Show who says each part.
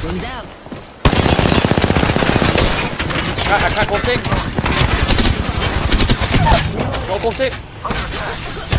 Speaker 1: Wings out.
Speaker 2: I crack one stick. Roll full stick.